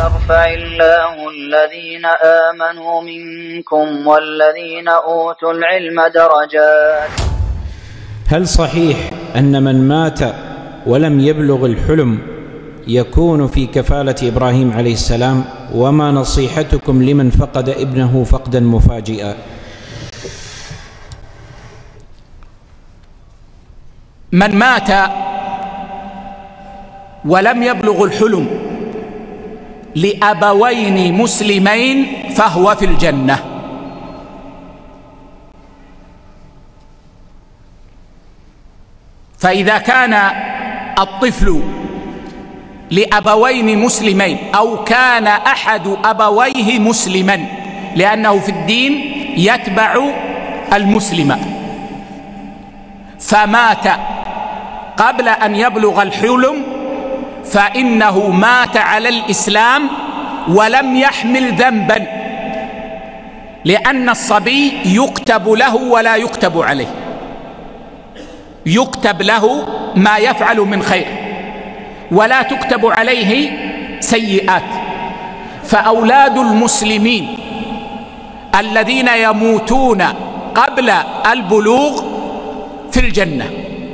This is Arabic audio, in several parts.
يرفع الله الذين آمنوا منكم والذين أوتوا العلم درجات. هل صحيح أن من مات ولم يبلغ الحلم يكون في كفالة إبراهيم عليه السلام؟ وما نصيحتكم لمن فقد ابنه فقدا مفاجئا؟ من مات ولم يبلغ الحلم لأبوين مسلمين فهو في الجنة. فإذا كان الطفل لأبوين مسلمين أو كان أحد أبويه مسلما، لأنه في الدين يتبع المسلم، فمات قبل أن يبلغ الحلم فإنه مات على الإسلام ولم يحمل ذنبا، لأن الصبي يكتب له ولا يكتب عليه، يكتب له ما يفعل من خير ولا تكتب عليه سيئات. فأولاد المسلمين الذين يموتون قبل البلوغ في الجنة.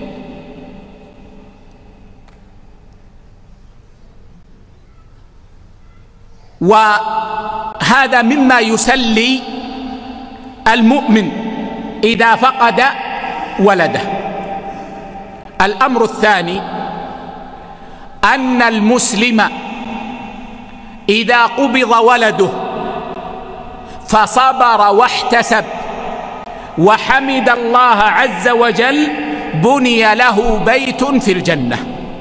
وهذا مما يسلي المؤمن إذا فقد ولده. الأمر الثاني أن المسلم إذا قبض ولده فصبر واحتسب وحمد الله عز وجل بني له بيت في الجنة،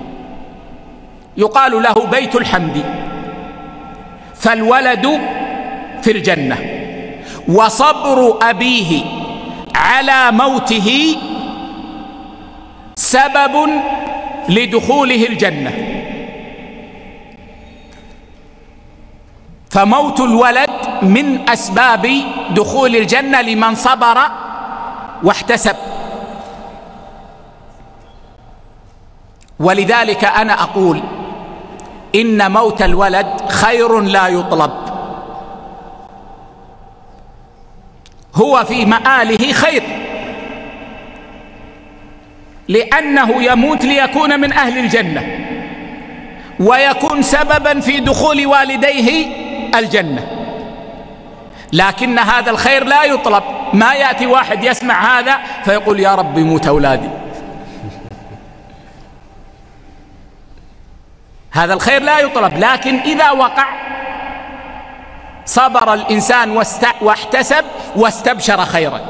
يقال له بيت الحمد. فالولد في الجنة، وصبر أبيه على موته سبب لدخوله الجنة. فموت الولد من أسباب دخول الجنة لمن صبر واحتسب. ولذلك أنا أقول إن موت الولد خير لا يطلب، هو في مآله خير، لأنه يموت ليكون من أهل الجنة ويكون سببا في دخول والديه الجنة. لكن هذا الخير لا يطلب. ما يأتي واحد يسمع هذا فيقول يا رب يموت أولادي. هذا الخير لا يطلب. لكن إذا وقع صبر الإنسان واحتسب واستبشر خيرا.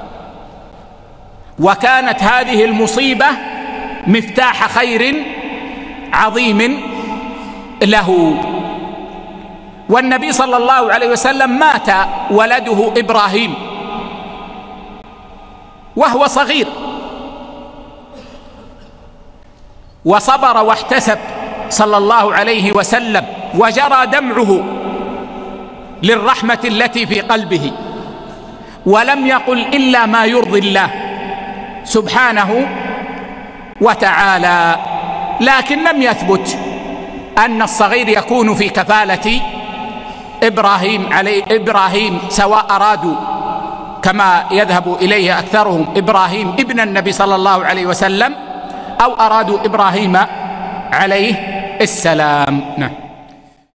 وكانت هذه المصيبة مفتاح خير عظيم له. والنبي صلى الله عليه وسلم مات ولده إبراهيم وهو صغير، وصبر واحتسب صلى الله عليه وسلم، وجرى دمعه للرحمة التي في قلبه، ولم يقل إلا ما يرضي الله سبحانه وتعالى. لكن لم يثبت أن الصغير يكون في كفالة إبراهيم سواء أرادوا كما يذهب إليه أكثرهم إبراهيم ابن النبي صلى الله عليه وسلم أو أرادوا إبراهيم عليه السلام. نعم.